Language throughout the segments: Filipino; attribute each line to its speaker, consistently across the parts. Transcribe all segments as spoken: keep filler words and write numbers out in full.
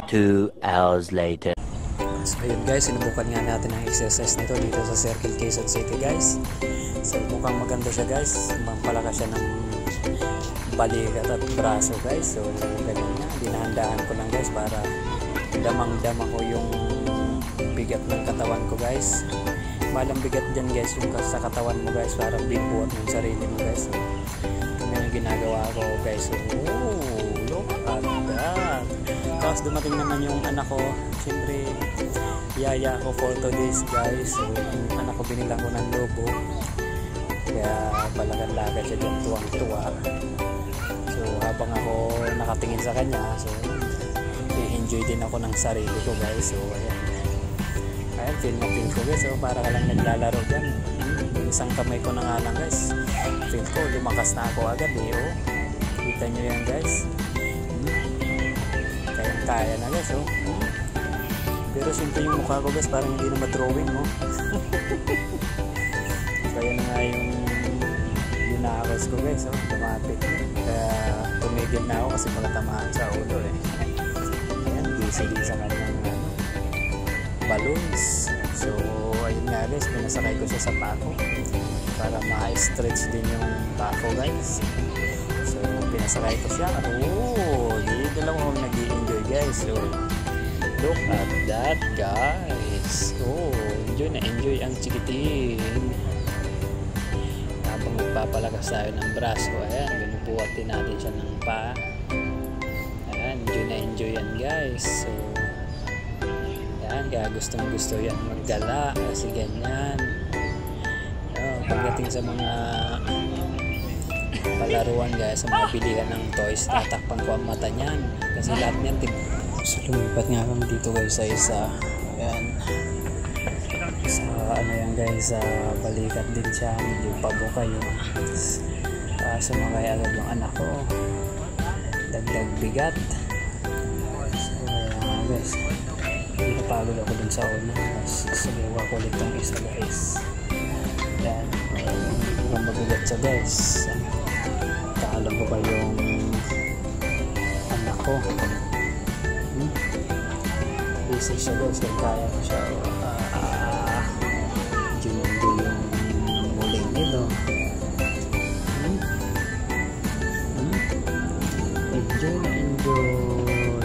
Speaker 1: Two hours later.
Speaker 2: So yun guys, sinubukan nga natin ang exercise nito dito sa Circle Quezon City guys. So mukhang maganda siya guys, mampalakas siya ng balikat at braso guys. So ganyan nga, dinahandaan ko lang guys para damang-dama ko yung bigat ng katawan ko guys. Malang bigat dyan guys yung sa katawan mo guys, para binubuhat yung sarili mo guys. So yun yung ginagawa ko guys. So oh, look at that. Tapos dumating naman yung anak ko, siyempre yaya ko for today's guys. So yung anak ko binilang ko ng lobo, kaya balagan-lagan siya dyan, tuwang-tuwa. So habang ako nakatingin sa kanya, so i-enjoy din ako ng sarili ko guys. So ayan, ayan feel na feel ko guys. So para ka lang naglalaro dyan, yung isang kamay ko na nga lang guys, feel ko lumakas na ako agad eh. Oh, kita nyo yan guys, kayang kaya na guys. Oh, pero simple yung mukha ko guys, parang hindi na ma-drawing mo. Kaya na nga yung yunakos ko guys, oh, lumapit. Kaya tumigil na ako kasi magatamaan sa ulo eh. Ayan, busy sa kanyang ano, balloons. So ayun nga guys, pinasakay ko siya sa pako para ma-stretch din yung pako guys. So pinasakay ko siya. Oh, di dalawa akong nag-i-enjoy guys. So look at that guys. Oh, enjoy na enjoy ang chikiting. Habang magpapalakas tayo ng braso, ayan, binubuhat din natin siya ng pa. Ayan, enjoy na enjoy yan guys. So ayan, kaya gustong gusto yan maggala kasi ganyan. Oh, pagdating sa mga palaruan guys, sa mga bilihan ng toys, tatakpan ko ang mata niyan kasi lahat niyan tip. So lumipat nga kami dito guys sa isa, ayan, sa ano yan guys, sa balikat din siya, medyo pabuka yun. Uh, sumakay agad yung anak ko, dagdag bigat. So ayan guys, napagod ako din sa una, sagawa ko ulit yung isa guys. Ayan, mukhang mabigat siya guys. Kaalam ko pa yung anak ko. Hmm? Busy siya guys, kaya kaya ko siya. Uh, Junundo yung muling nito. Hmm? Hmm? Enjoy na enjoy.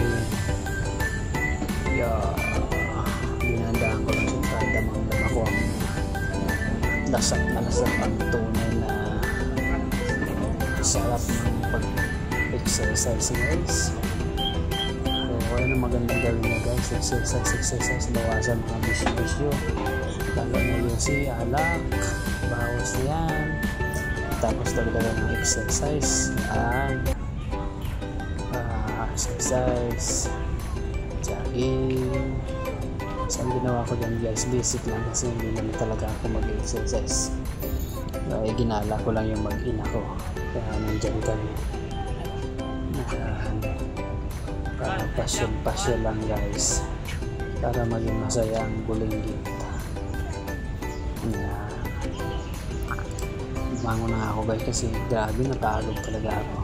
Speaker 2: Yeah. Binandaan ko lang siya, damang-dama ko ang lasap na lasap ang tunay na sarap ng pag-exercise guys. So ayun ang magandang gawin na guys, exercise, exercise, bawasan mga bisyo-bisyo, lalo na yung si alak, bawas yan, tapos dagdagan ng exercise, yan, uh, exercise, jogging. So ang ginawa ko dyan guys, basic lang kasi hindi naman talaga ako mag-exercise. Kaya ginala ko lang yung mag-ina ko, kaya nandyan kami. Ayan, para pasyon-pasyon lang guys, para maging masaya ang bulinggit. Ayan, bangon na ako guys kasi grabe napagod talaga ako.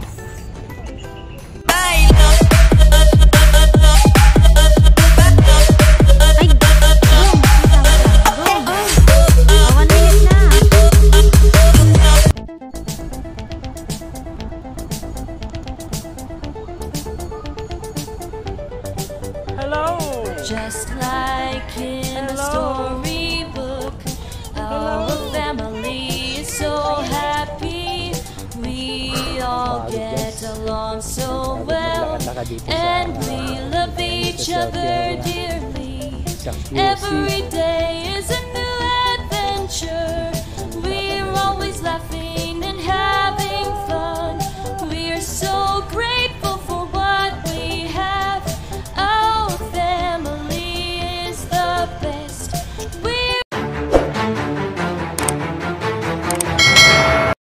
Speaker 3: Just like in a storybook, our family is so happy. We all get along so well, and we love each other dearly. Every day is a new adventure.